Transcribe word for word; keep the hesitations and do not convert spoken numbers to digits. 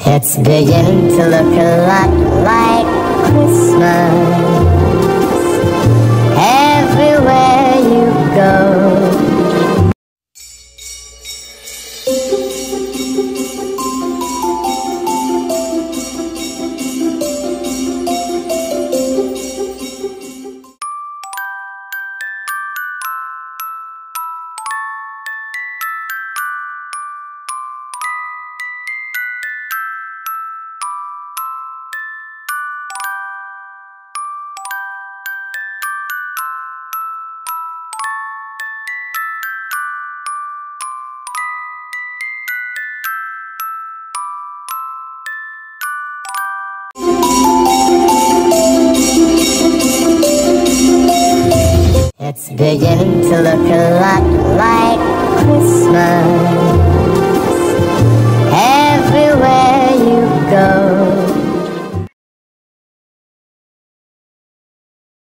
It's beginning to look a lot like Christmas everywhere you go. It's beginning to look a lot like Christmas